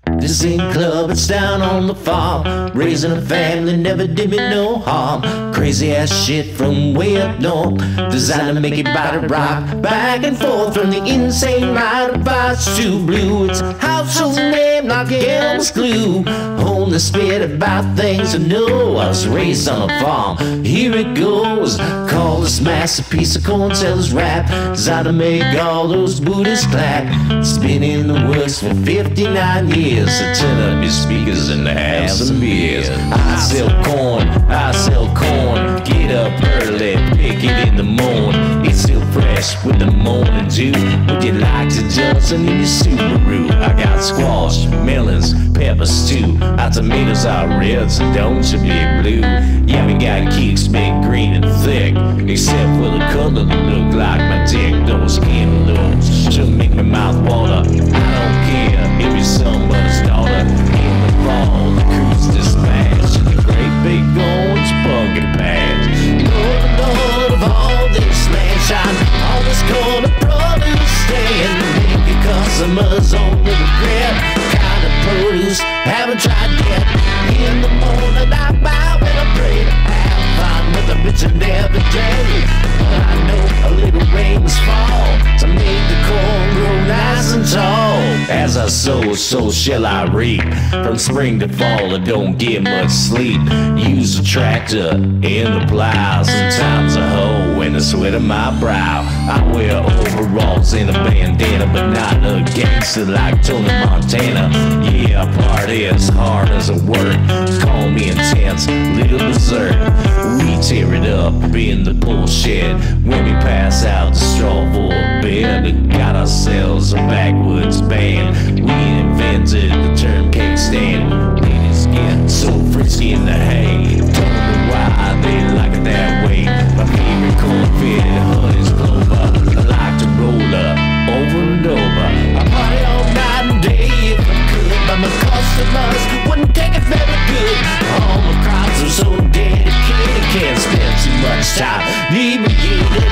This ain't club, it's down on the farm. Raising a family never did me no harm. Crazy ass shit from way up north, designed to make your body rock back and forth. From the insane ride of Vice to Blue, it's a household name like Elmer's glue. Holding the spirit about things I know. I was raised on a farm, here it goes. Call this masterpiece of corn sellers rap, designed to make all those booties clap. It's been in the works for 59 years, so turn up your speakers and have some beers. I sell corn, get up early, pick it in the morning. It's still fresh with the morning dew. Would you like to Johnson in your Subaru? I got squash, melons, peppers too. Our tomatoes are red, so don't you be blue. Yeah, we got kicks big, green and thick, except for the color that look like my dick. Those cantaloupes should make my mouth water. I don't care if you're someone's daughter. In the fall, the cruise dispatch, and the great big orange bucket patch. Lord of all this sunshine, always call a produce stand. Make your customers only regret kind of produce haven't tried yet. In the morning I bow and I pray to have fun with a bitch and every day. But I know a little rain must fall to make the corn grow nice and tall. As I sow, so shall I reap. From spring to fall I don't get much sleep. Use a tractor and the plow, sometimes a hoe and the sweat of my brow. I wear overalls and a bandana, but not a gangster like Tony Montana. Yeah, I party as hard as I work. Call me intense, little berserk. We tear it up in the bullshit. When we pass out the straw for a bed, we got ourselves a backwoods band. We invented the term cake stand. Ladies get so frisky in the hay. Don't know why they like it that way. My favorite corn-fitted hood is Clover. I like to roll up over and over. I party all night and day if I could, but my customers wouldn't take it very good. All my crowds are so dedicated, can't spend too much time inebriated